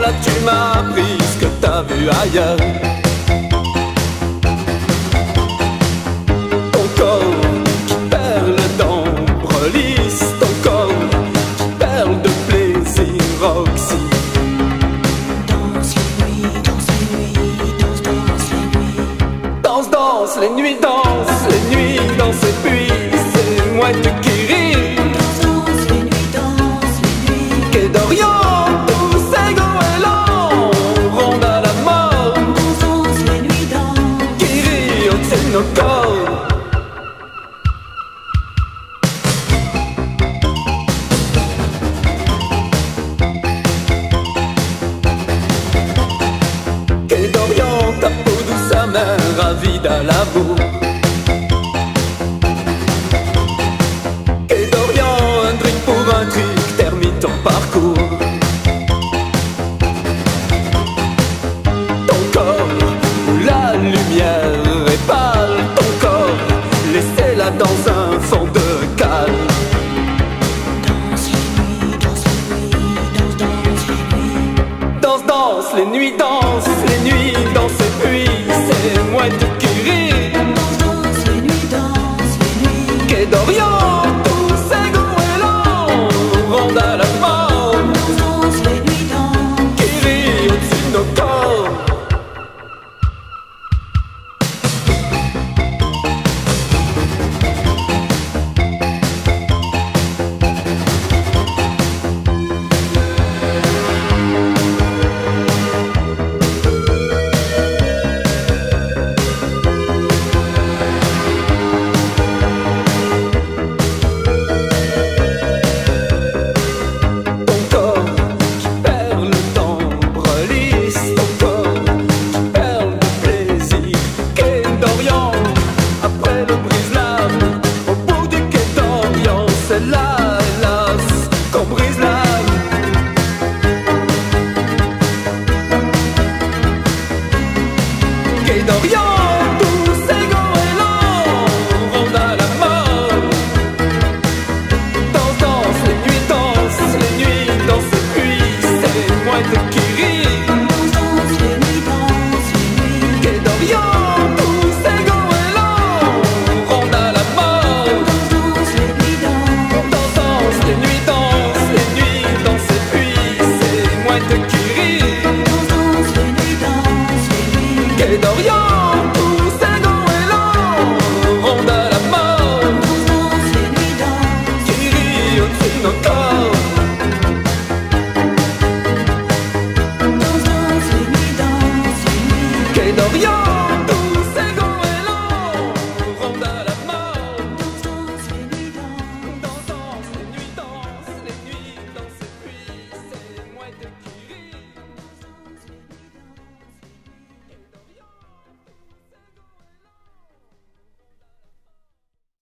là tu m'as appris ce que t'as vu ailleurs. Ton corps qui perle d'ambre lisse, ton corps qui perle de plaisir Roxy. Danse les nuits, danse les nuits, danse, danse les nuits. Danse, danse les nuits, danse les nuits, danse et puis c'est moi qui ris. Danse, danse les nuits, danse les nuits. Quai d'Orient, tous ces goélands, ronde à la mort, Danse, danse les nuits, danse. qui rit au-dessus de nos corps. Quai d'Orient, ta peau douce amère, avide à la boue. Quai d'Orient, un truc pour un truc, termine ton parcours. Ton corps, où la lumière est pâle, ton corps, laissez-la dans un fond de cale. Danse les nuits, danse les nuits, danse, danse les nuits. Danse, danse les nuits, danse les nuits,